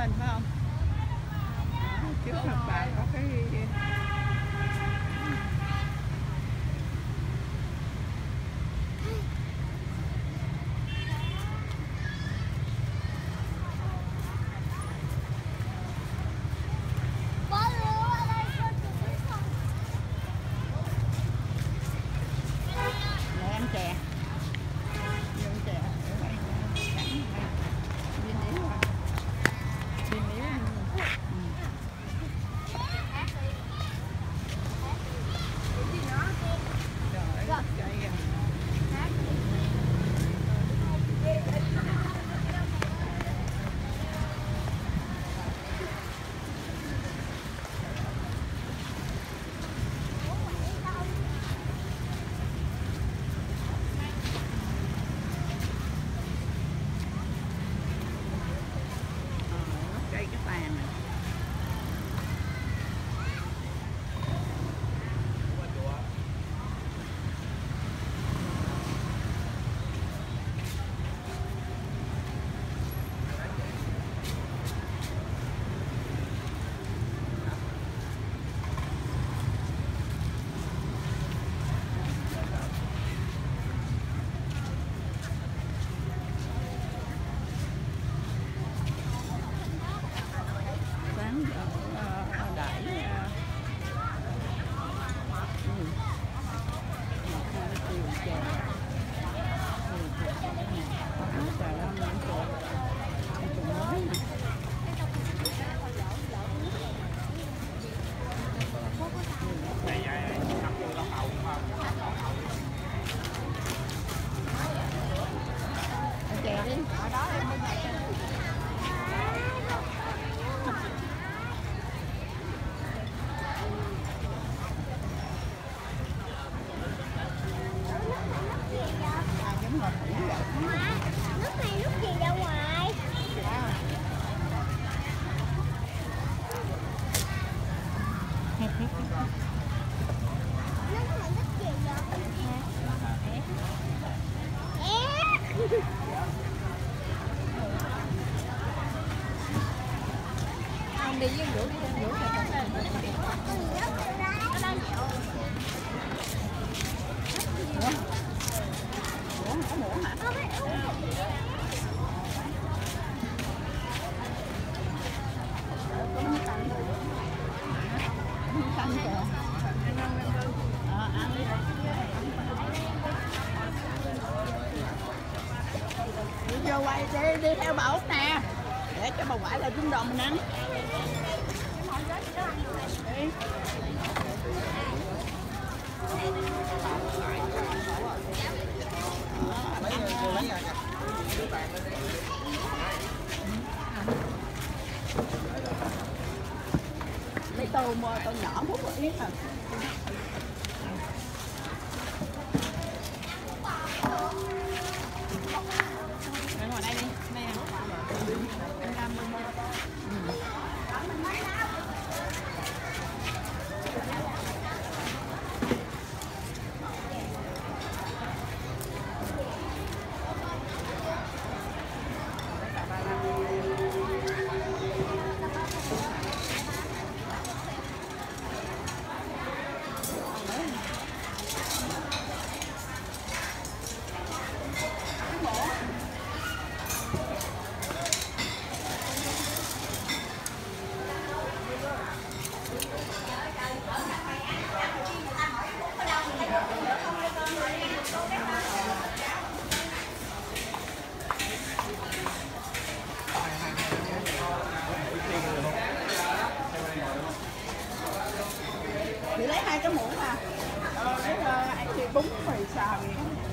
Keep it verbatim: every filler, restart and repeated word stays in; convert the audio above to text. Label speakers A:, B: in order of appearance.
A: lên phải không? Đó, trước mặt bà có cái
B: đi với Vũ đi Vũ Ủa, có muỗng hả? Canh kìa. Ờ, ăn đi. Đi vô quay đi, đi theo bà Út nè. Để cho bà ngoại là trứng đòn mình ăn. Đi. Lấy tô tô nhỏ múc một ít à. Ngồi đây đi, đây nè. Em làm luôn. Chị lấy hai cái muỗng à. Ờ, cái ấy thì bún rồi xào gì.